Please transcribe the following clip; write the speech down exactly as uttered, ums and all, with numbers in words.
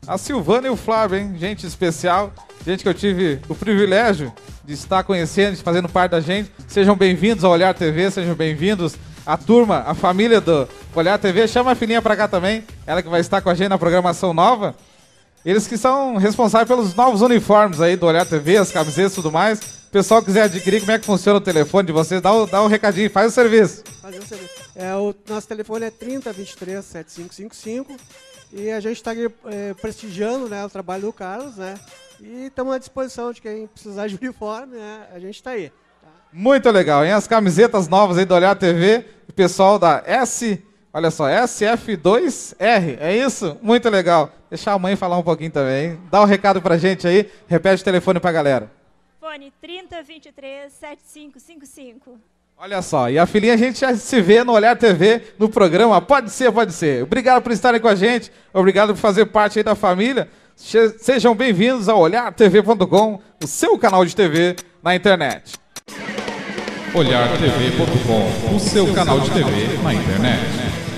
A Silvana e o Flávio, hein? Gente especial, gente que eu tive o privilégio de estar conhecendo, de fazendo parte da gente. Sejam bem-vindos ao Olhar T V, sejam bem-vindos a turma, a família do Olhar T V. Chama a filhinha pra cá também, ela que vai estar com a gente na programação nova. Eles que são responsáveis pelos novos uniformes aí do Olhar T V, as camisetas e tudo mais. O pessoal quiser adquirir, como é que funciona o telefone de vocês? Dá o, dá o recadinho, faz o serviço. Fazer o serviço. É, o nosso telefone é trinta, vinte e três, setenta e cinco cinquenta e cinco e a gente está é, prestigiando, né, o trabalho do Carlos, né? E estamos à disposição de quem precisar de uniforme, né? A gente está aí. Tá? Muito legal, hein? As camisetas novas aí do Olhar T V, o pessoal da S, olha só, S F dois R, é isso? Muito legal. Deixa a mãe falar um pouquinho também, hein? Dá um recado pra gente aí, repete o telefone pra galera. Fone trinta, vinte e três, setenta e cinco cinquenta e cinco. Olha só, e a filhinha a gente já se vê no Olhar T V, no programa Pode Ser, Pode Ser. Obrigado por estarem com a gente, obrigado por fazer parte aí da família. Sejam bem-vindos ao olhar t v ponto com, o seu canal de T V na internet. olhar t v ponto com, o seu canal de T V na internet.